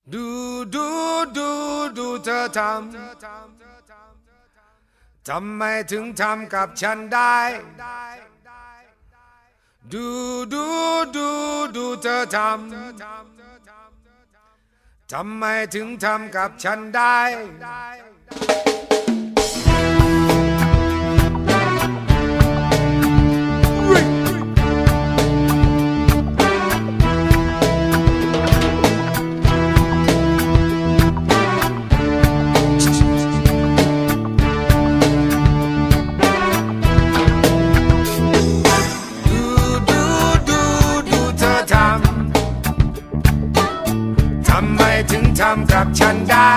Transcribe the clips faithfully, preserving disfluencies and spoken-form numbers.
ดูดูดูดูเธอทำทำไมถึงทำกับฉันได้ดูดูดูดูเธอทำทำไมถึงทำกับฉันได้ถึงทำกับฉันได้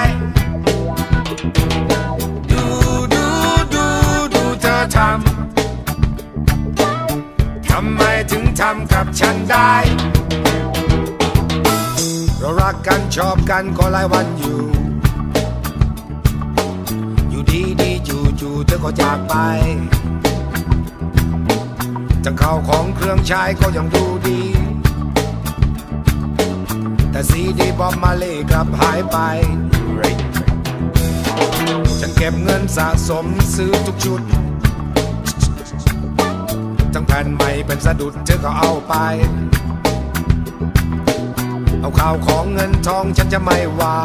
ดูดูดูดูเธอทำทำไมถึงทำกับฉันได้เรารักกันชอบกันก็หลายวันอยู่อยู่ดีดีจู่จู่เธอก็จากไปจะเข้าของเครื่องใช้ก็ยังดูดีแต่ซีดีบอมมาเล่กลับหายไปฉันเก็บเงินสะสมซื้อทุกชุดทั้งแผ่นใหม่เป็นสะดุดเธอก็เอาไปเอาข่าวของเงินทองฉันจะไม่ว่า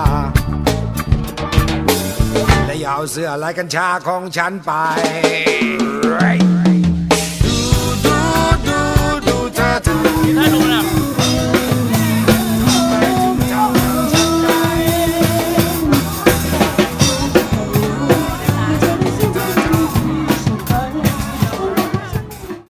และอย่าเอาเสื้อลายกัญชาของฉันไป